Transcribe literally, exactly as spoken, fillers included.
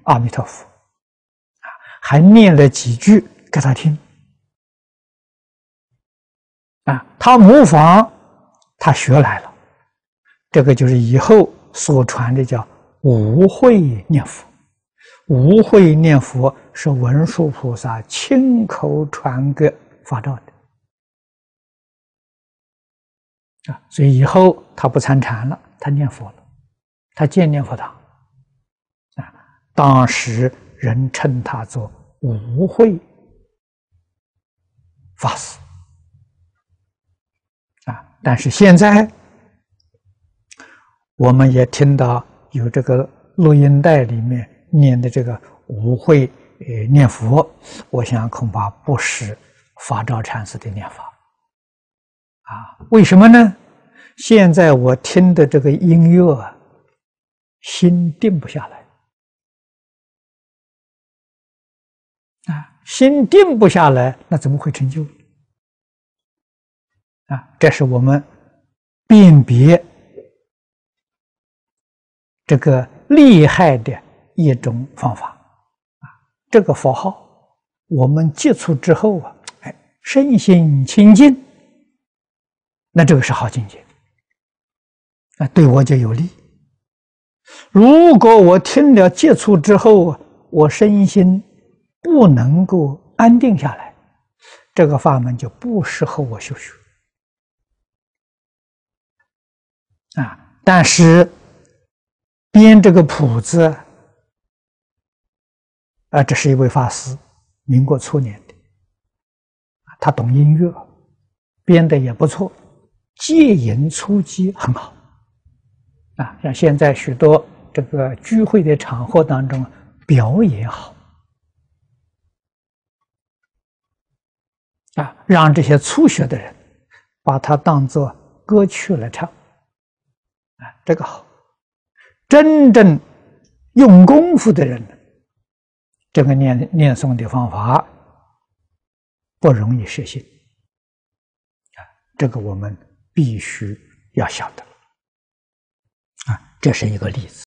阿弥陀佛，啊，还念了几句给他听，啊，他模仿，他学来了，这个就是以后所传的叫无慧念佛。无慧念佛是文殊菩萨亲口传给法照的。啊，所以以后他不参禅了，他念佛了，他建念佛堂。啊，当时人称他做无慧法师。啊，但是现在我们也听到有这个录音带里面念的这个无慧呃念佛，我想恐怕不是法照禅师的念法。啊，为什么呢？现在我听的这个音乐啊，心定不下来。啊，心定不下来，那怎么会成就？啊，这是我们辨别这个厉害的一种方法。啊，这个佛号我们接触之后啊，哎，身心清净，那这个是好境界。啊，对我就有利。如果我听了接触之后，我身心不能够安定下来，这个法门就不适合我修学。啊，但是编这个谱子，啊，这是一位法师，民国初年的，他懂音乐，编的也不错，借引出击很好。啊，像现在许多这个聚会的场合当中，表演好，啊，让这些初学的人把它当作歌曲来唱，啊，这个好。真正用功夫的人，这个念念诵的方法不容易实行，啊，这个我们必须要晓得。啊，这是一个例子。